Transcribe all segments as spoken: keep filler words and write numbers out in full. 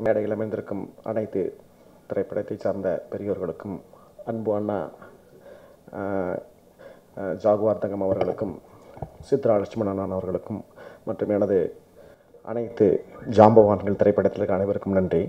மேடையில் அமைந்திருக்கும் அனைத்து திரைப்படத்தை சார்ந்த பெரியோர்களுக்கும், அன்பு அண்ணா ஜாகுவார் தங்கம் அவர்களுக்கும், சித்ரா லட்சுமணன் அவர்களுக்கும் மற்றும் எனது அனைத்து ஜாம்பவான்கள் திரைப்படத்தில் இருக்க அனைவருக்கும் நன்றி.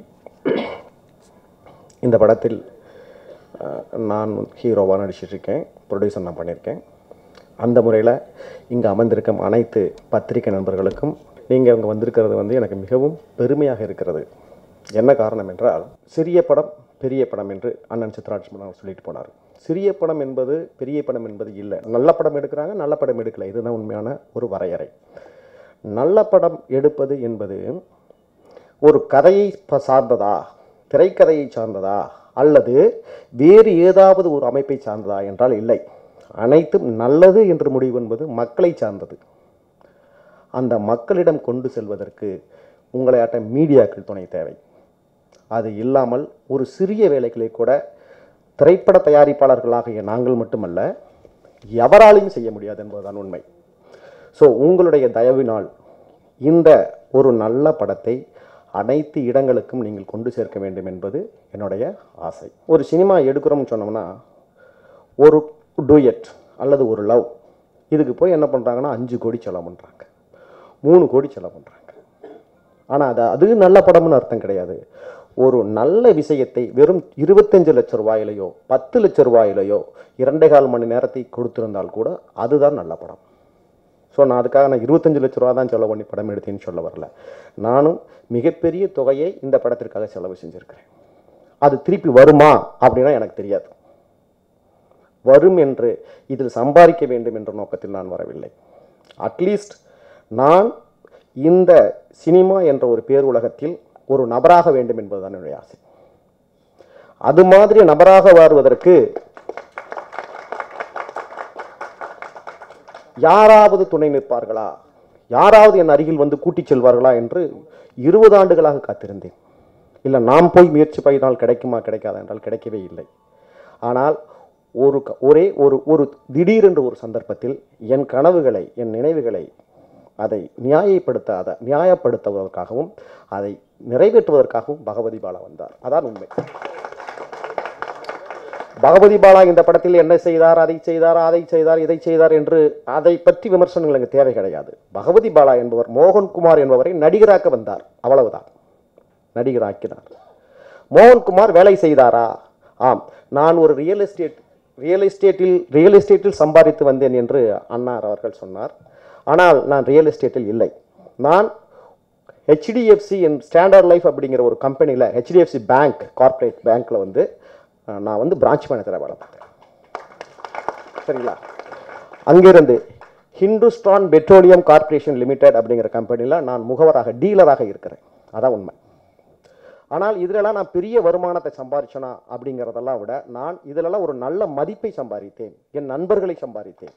இந்த படத்தில் நான் ஹீரோவாக நடிச்சிட்ருக்கேன், ப்ரொடியூசர் நான் பண்ணியிருக்கேன். அந்த முறையில் இங்கே அமர்ந்திருக்கும் அனைத்து பத்திரிகை நண்பர்களுக்கும் நீங்கள் இங்கே வந்திருக்கிறது வந்து எனக்கு மிகவும் பெருமையாக இருக்கிறது. என்ன காரணம் என்றால், சிறிய படம் பெரிய படம் என்று அண்ணன் சித்ரா லட்சுமணன் சொல்லிட்டு போனார். சிறிய படம் என்பது பெரிய படம் என்பது இல்லை. நல்ல படம் எடுக்கிறாங்க, நல்ல படம் எடுக்கலை, இதுதான் உண்மையான ஒரு வரையறை. நல்ல படம் எடுப்பது என்பது ஒரு கதையை சார்ந்ததா, திரைக்கதையை சார்ந்ததா, அல்லது வேறு ஏதாவது ஒரு அமைப்பை சார்ந்ததா என்றால் இல்லை. அனைத்தும் நல்லது என்று முடிவு என்பது மக்களை சார்ந்தது. அந்த மக்களிடம் கொண்டு செல்வதற்கு உங்களை ஆட்ட மீடியாக்கள் துணை தேவை. அது இல்லாமல் ஒரு சிறிய வேலைகளை கூட திரைப்பட தயாரிப்பாளர்களாகிய நாங்கள் மட்டுமல்ல, எவராலையும் செய்ய முடியாது என்பதுதான் உண்மை. ஸோ உங்களுடைய தயவினால் இந்த ஒரு நல்ல படத்தை அனைத்து இடங்களுக்கும் நீங்கள் கொண்டு சேர்க்க வேண்டும் என்பது என்னுடைய ஆசை. ஒரு சினிமா எடுக்கிறோம்னு சொன்னோம்னா, ஒரு டூயட் அல்லது ஒரு லவ், இதுக்கு போய் என்ன பண்ணுறாங்கன்னா அஞ்சு கோடி செலவு பண்ணுறாங்க, மூணு கோடி செலவு பண்ணுறாங்க. ஆனால் அது அது நல்ல படம்னு அர்த்தம் கிடையாது. ஒரு நல்ல விஷயத்தை வெறும் இருபத்தஞ்சு லட்சம் ரூபாயிலையோ பத்து லட்சம் ரூபாயிலையோ இரண்டே கால் மணி நேரத்தை கொடுத்திருந்தால் கூட அதுதான் நல்ல படம். ஸோ நான் அதுக்காக நான் இருபத்தஞ்சு லட்ச ரூபா தான் செலவு பண்ணி படம் எடுத்தேன்னு சொல்ல வரல. நானும் மிகப்பெரிய தொகையை இந்த படத்திற்காக செலவு செஞ்சுருக்கிறேன். அது திருப்பி வருமா அப்படின்னா எனக்கு தெரியாது. வரும் என்று, இதில் சம்பாதிக்க வேண்டும் என்ற நோக்கத்தில் நான் வரவில்லை. அட்லீஸ்ட் நான் இந்த சினிமா என்ற ஒரு பேர் உலகத்தில் ஒரு நபராக வேண்டும் என்பதுதான் என்னுடைய ஆசை. அது மாதிரி நபராக வருவதற்கு யாராவது துணை நிற்பார்களா, யாராவது என் அருகில் வந்து கூட்டிச் செல்வார்களா என்று இருபது ஆண்டுகளாக காத்திருந்தேன். இல்லை நாம் போய் முயற்சி பண்ணினால் கிடைக்குமா கிடைக்காதா என்றால் கிடைக்கவே இல்லை. ஆனால் ஒரு ஒரே ஒரு ஒரு திடீரென்று ஒரு சந்தர்ப்பத்தில் என் கனவுகளை, என் நினைவுகளை அதை நியாயப்படுத்தாத நியாயப்படுத்துவதற்காகவும் அதை நிறைவேற்றுவதற்காகவும் பகவதி பாலா வந்தார். அதான் உண்மை. பகவதி பாலா இந்த படத்தில் என்ன செய்தார், அதை செய்தார், அதை செய்தார், இதை செய்தார் என்று அதை பற்றி விமர்சனங்கள் எனக்கு தேவை கிடையாது. பகவதி பாலா என்பவர் மோகன்குமார் என்பவரை நடிகராக்க வந்தார், அவ்வளவுதான். நடிகராக்கினார். மோகன்குமார் வேலை செய்தாரா? ஆம். நான் ஒரு ரியல் எஸ்டேட் ரியல் எஸ்டேட்டில் ரியல் எஸ்டேட்டில் சம்பாதித்து வந்தேன் என்று அண்ணார் அவர்கள் சொன்னார். ஆனால் நான் ரியல் எஸ்டேட்டில் இல்லை. நான் ஹெச்டிஎஃப்சி என் ஸ்டாண்டர்ட் லைஃப் அப்படிங்கிற ஒரு கம்பெனியில், ஹெச்டிஎஃப்சி பேங்க் கார்பரேட் பேங்க்கில் வந்து நான் வந்து பிரான்ச் மேனேஜராக வேலை பார்த்தேன். சரிங்களா? அங்கிருந்து ஹிந்துஸ்தான் பெட்ரோலியம் கார்பரேஷன் லிமிடெட் அப்படிங்கிற கம்பெனியில் நான் முகவராக, டீலராக இருக்கிறேன். அதான் உண்மை. ஆனால் இதிலெல்லாம் நான் பெரிய வருமானத்தை சம்பாதிச்சேனா அப்படிங்கிறதெல்லாம் விட, நான் இதிலெல்லாம் ஒரு நல்ல மதிப்பை சம்பாதித்தேன், என் நண்பர்களை சம்பாதித்தேன்.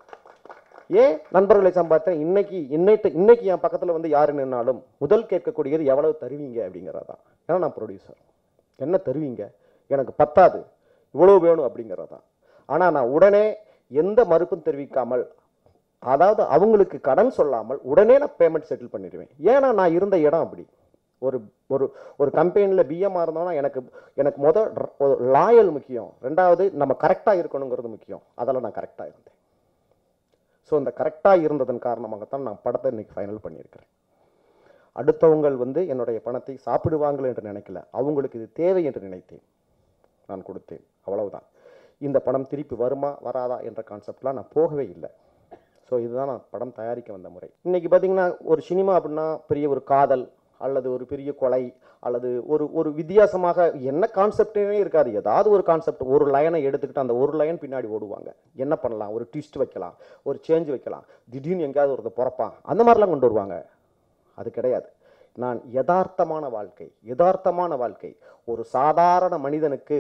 ஏன் நண்பர்களை சம்பாதித்தேன்? இன்னைக்கு இன்னைக்கு இன்னைக்கு என் பக்கத்தில் வந்து யாரு நின்னாலும் முதல் கேட்கக்கூடியது எவ்வளவு தருவீங்க அப்படிங்கிறதான். ஏன்னா நான் ப்ரொடியூசர், என்ன தருவீங்க, எனக்கு பத்தாது, இவ்வளவு வேணும் அப்படிங்கிறதான். ஆனால் நான் உடனே எந்த மறுப்பும் தெரிவிக்காமல், அதாவது அவங்களுக்கு கடன் சொல்லாமல் உடனே நான் பேமெண்ட் செட்டில் பண்ணிடுவேன். ஏன்னா நான் இருந்த இடம் அப்படி. ஒரு ஒரு ஒரு கம்பெனியில் பிஎம்மாக இருந்தோம்னா எனக்கு எனக்கு முதல் லாயல் முக்கியம், ரெண்டாவது நம்ம கரெக்டாக இருக்கணுங்கிறது முக்கியம். அதெல்லாம் நான் கரெக்டாக இருந்தேன். ஸோ இந்த கரெக்டாக இருந்ததன் காரணமாகத்தான் நான் படத்தை இன்னைக்கு ஃபைனல் பண்ணியிருக்கிறேன். அடுத்தவங்கள் வந்து என்னுடைய பணத்தை சாப்பிடுவாங்கள் என்று நினைக்கல, அவங்களுக்கு இது தேவை என்று நினைத்தேன், நான் கொடுத்தேன், அவ்வளவுதான். இந்த படம் திருப்பி வருமா வராதா என்ற கான்செப்ட்லாம் நான் போகவே இல்லை. ஸோ இதுதான் நான் படம் தயாரிக்க வந்த முறை. இன்றைக்கி பார்த்திங்கன்னா ஒரு சினிமா அப்படின்னா பெரிய ஒரு காதல் அல்லது ஒரு பெரிய கொலை அல்லது ஒரு ஒரு வித்தியாசமாக என்ன கான்செப்டே இருக்காது. ஏதாவது ஒரு கான்செப்ட், ஒரு லைனை எடுத்துக்கிட்டு அந்த ஒரு லைன் பின்னாடி ஓடுவாங்க. என்ன பண்ணலாம், ஒரு ட்விஸ்ட் வைக்கலாம், ஒரு சேஞ்ச் வைக்கலாம், திடீர்னு எங்கேயாவது ஒருத்தர் பிறப்பான், அந்த மாதிரிலாம் கொண்டு வருவாங்க. அது கிடையாது. நான் யதார்த்தமான வாழ்க்கை, யதார்த்தமான வாழ்க்கை, ஒரு சாதாரண மனிதனுக்கு,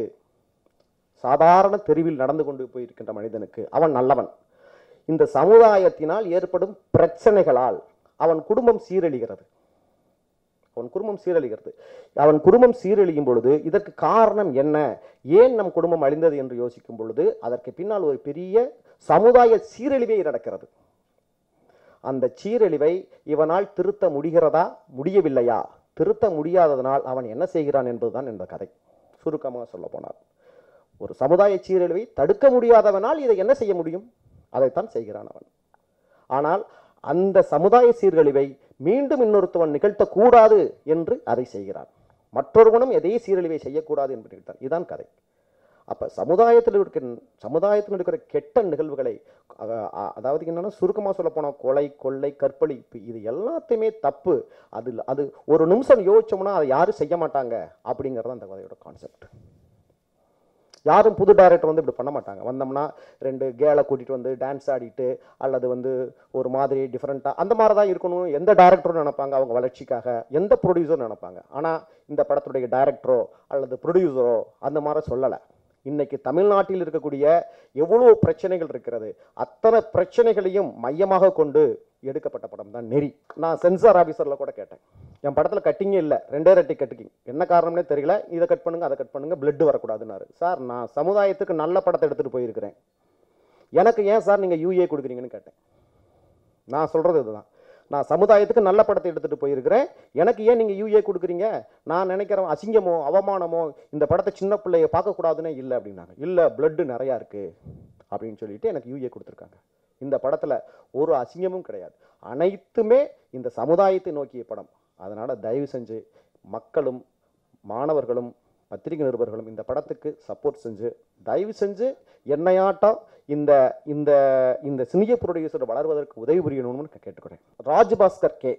சாதாரண தெருவில் நடந்து கொண்டு போயிருக்கின்ற மனிதனுக்கு, அவன் நல்லவன். இந்த சமுதாயத்தினால் ஏற்படும் பிரச்சனைகளால் அவன் குடும்பம் சீரழிகிறது. அவன் குடும்பம் சீரழிகிறது அவன் குடும்பம் சீரழியும் பொழுது இதற்கு காரணம் என்ன, ஏன் நம் குடும்பம் அழிந்தது என்று யோசிக்கும் பொழுது அதற்கு பின்னால் ஒரு பெரிய சமுதாய சீரழிவே நடக்கிறது. அந்த சீரழிவை இவனால் திருத்த முடிகிறதா முடியவில்லையா திருத்த முடியாததனால் அவன் என்ன செய்கிறான் என்பதுதான் இந்த கதை. சுருக்கமாக சொல்ல போனார், ஒரு சமுதாய சீரழிவை தடுக்க முடியாதவனால் இதை என்ன செய்ய முடியும்? அதைத்தான் செய்கிறான் அவன். ஆனால் அந்த சமுதாய சீர்கழிவை மீண்டும் இன்னொருத்தவன் நிகழ்த்தக்கூடாது என்று அதை செய்கிறான். மற்றொருவனும் எதே சீரழிவை செய்யக்கூடாது என்று நிகழ்த்தான். இதுதான் கதை. அப்போ சமுதாயத்தில் இருக்கிற சமுதாயத்தில் இருக்கிற கெட்ட நிகழ்வுகளை, அதாவது என்னன்னா சுருக்கமாக சொல்ல போனால் கொலை, கொள்ளை, கற்பழிப்பு, இது எல்லாத்தையுமே தப்பு. அது அது ஒரு நிமிஷம் யோசிச்சோம்னா அதை யாரும் செய்ய மாட்டாங்க அப்படிங்கிறது அந்த கதையோட கான்செப்ட். யாரும் புது டைரக்டர் வந்து இப்படி பண்ண மாட்டாங்க. வந்தோம்னா ரெண்டு கேலை கூட்டிகிட்டு வந்து டான்ஸ் ஆடிட்டு அல்லது வந்து ஒரு மாதிரி டிஃப்ரெண்ட்டாக அந்த மாதிரி தான் இருக்கணும் எந்த டைரக்டரும் நினைப்பாங்க, அவங்க வளர்ச்சிக்காக. எந்த ப்ரொடியூசரும் நினைப்பாங்க. ஆனால் இந்த படத்துடைய டைரக்டரோ அல்லது ப்ரொடியூசரோ அந்த மாதிரி சொல்லலை. இன்னைக்கு தமிழ்நாட்டில் இருக்கக்கூடிய எவ்வளோ பிரச்சனைகள் இருக்கிறது, அத்தனை பிரச்சனைகளையும் மையமாக கொண்டு எடுக்கப்பட்ட படம் தான் நெறி. நான் சென்சார் ஆஃபீஸரில் கூட கேட்டேன், என் படத்தில் கட்டிங்கே இல்லை, ரெண்டே ரெட்டி கட்டிக்கிங், என்ன காரணம்னே தெரியல, இதை கட் பண்ணுங்க அதை கட் பண்ணுங்க, பிளட் வரக்கூடாதுன்னாரு. சார் நான் சமுதாயத்துக்கு நல்ல படத்தை எடுத்துகிட்டு போயிருக்கிறேன், எனக்கு ஏன் சார் நீங்கள் யூஏ கொடுக்குறீங்கன்னு கேட்டேன். நான் சொல்கிறது இதுதான், நான் சமுதாயத்துக்கு நல்ல படத்தை எடுத்துகிட்டு போயிருக்கிறேன், எனக்கு ஏன் நீங்கள் யூஏ கொடுக்குறீங்க? நான் நினைக்கிறேன் அசிங்கமோ அவமானமோ இந்த படத்தை சின்ன பிள்ளைய பார்க்கக்கூடாதுன்னே இல்லை அப்படின்னாங்க. இல்லை பிளட்டு நிறையா இருக்குது அப்படின்னு சொல்லிட்டு எனக்கு யூஏ கொடுத்துருக்காங்க. இந்த படத்தில் ஒரு அசிங்கமும் கிடையாது, அனைத்துமே இந்த சமுதாயத்தை நோக்கிய படம். அதனால் தயவு செஞ்சு மக்களும் மாணவர்களும் பத்திரிகை நிருபர்களும் இந்த படத்துக்கு சப்போர்ட் செஞ்சு தயவு செஞ்சு என்னையாட்டம் இந்த இந்த இந்த சினிய ப்ரொடியூசர் வளர்வதற்கு உதவி புரியணும்னு கேட்டுக்கிறேன். ராஜ்பாஸ்கர் கே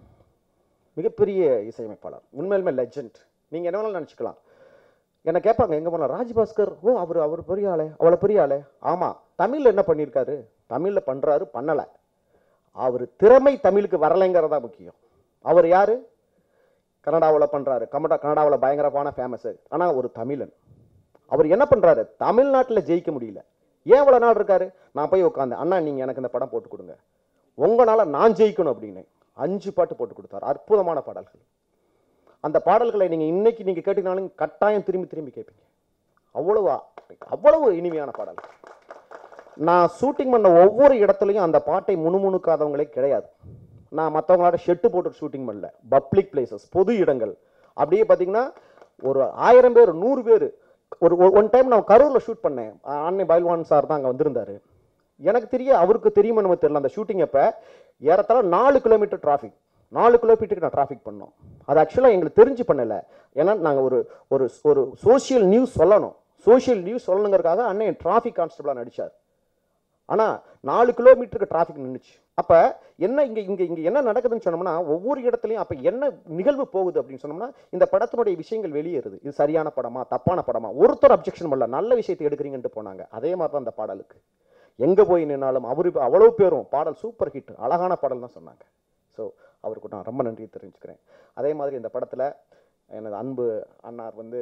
மிகப்பெரிய இசையமைப்பாளர், உண்மையிலுமே லெஜெண்ட். நீங்கள் என்ன வேணாலும் நினச்சிக்கலாம். என்னை கேட்பாங்க எங்கே போனால் ராஜ்பாஸ்கர், ஓ அவர் அவர் பெரிய ஆளே, அவ்வளோ பெரிய ஆளே. ஆமாம், தமிழில் என்ன பண்ணியிருக்காரு, தமிழில் பண்ணுறாரு, பண்ணலை. அவர் திறமை தமிழுக்கு வரலைங்கிறதா முக்கியம். அவர் யார்? கனடாவில் பண்ணுறாரு, கமடா கனடாவில் பயங்கரமான ஃபேமஸு. ஆனால் ஒரு தமிழன். அவர் என்ன பண்ணுறாரு, தமிழ்நாட்டில் ஜெயிக்க முடியல. ஏன் இவ்வளோ நாள் இருக்காரு? நான் போய் உட்காந்தேன், அண்ணா நீங்கள் எனக்கு இந்த படம் போட்டு கொடுங்க, உங்களால் நான் ஜெயிக்கணும் அப்படின்னு அஞ்சு பாட்டு போட்டு கொடுத்தாரு. அற்புதமான பாடல்கள். அந்த பாடல்களை நீங்கள் இன்னைக்கு நீங்கள் கேட்டீங்கனாலும் கட்டாயம் திரும்பி திரும்பி கேட்பீங்க. அவ்வளவு அவ்வளவு இனிமையான பாடல்கள். நான் ஷூட்டிங் பண்ண ஒவ்வொரு இடத்துலையும் அந்த பாட்டை முணுமுணுக்காதவங்களே கிடையாது. நான் மற்றவங்களோட ஷெட்டு போட்டு ஷூட்டிங் பண்ணல, பப்ளிக் பிளேசஸ், பொது இடங்கள். அப்படியே பார்த்தீங்கன்னா ஒரு ஆயிரம் பேர் நூறு பேர். ஒரு ஒன் டைம் நான் கரூரில் ஷூட் பண்ணேன், அன்னை பைல்வான் சார் தான் அங்கே வந்திருந்தார். எனக்கு தெரிய அவருக்கு தெரியுமா நம்ம தெரியல, அந்த ஷூட்டிங் அப்போ ஏறத்தாழ நாலு கிலோமீட்டர் டிராஃபிக், நாலு கிலோமீட்டருக்கு நான் டிராஃபிக் பண்ணோம். அது ஆக்சுவலாக எங்களுக்கு தெரிஞ்சு பண்ணலை, ஏன்னா நாங்கள் ஒரு ஒரு ஒரு சோஷியல் நியூஸ் சொல்லணும், சோஷியல் நியூஸ் சொல்லணுங்கிறதுக்காக அன்னை டிராஃபிக் கான்ஸ்டபிளாக நடித்தார். ஆனால் நாலு கிலோமீட்டருக்கு டிராஃபிக் நின்றுச்சு. அப்போ என்ன இங்கே இங்கே இங்கே என்ன நடக்குதுன்னு சொன்னோம்னா ஒவ்வொரு இடத்துலையும் அப்போ என்ன நிகழ்வு போகுது அப்படின்னு சொன்னோம்னா இந்த படத்தினுடைய விஷயங்கள் வெளியேறுது. இது சரியான படமா தப்பான படமா, ஒருத்தர் அப்ஜெக்ஷன் பண்ணல, நல்ல விஷயத்தை எடுக்கிறீங்கன்ட்டு போனாங்க. அதே மாதிரி தான் அந்த பாடலுக்கு எங்கே போய் நின்னாலும் அவரு அவ்வளோ பேரும் பாடல் சூப்பர் ஹிட், அழகான பாடல் தான் சொன்னாங்க. ஸோ அவருக்கு நான் ரொம்ப நன்றி தெரிஞ்சுக்கிறேன். அதே மாதிரி இந்த படத்தில் எனது அன்பு அண்ணார் வந்து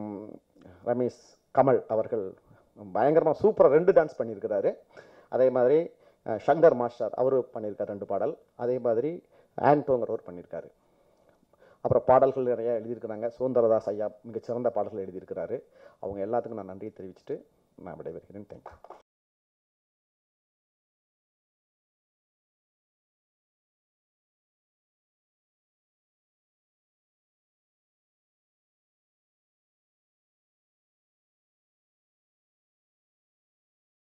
ரமேஷ் கமல் அவர்கள் பயங்கரமாக சூப்பராக ரெண்டு டான்ஸ் பண்ணியிருக்கிறாரு. அதே மாதிரி சங்கர் மாஸ்டர் அவர் பண்ணியிருக்காரு ரெண்டு பாடல். அதே மாதிரி ஆண்டோங்கிறவர் பண்ணியிருக்காரு. அப்புறம் பாடல்கள் நிறையா எழுதியிருக்கிறாங்க. சுதந்திரதாஸ் ஐயா மிகச்சிறந்த பாடல்கள் எழுதியிருக்கிறாரு. அவங்க எல்லாத்துக்கும் நான் நன்றியை தெரிவிச்சுட்டு நான் விடைபெறுகிறேன். தேங்க்யூ.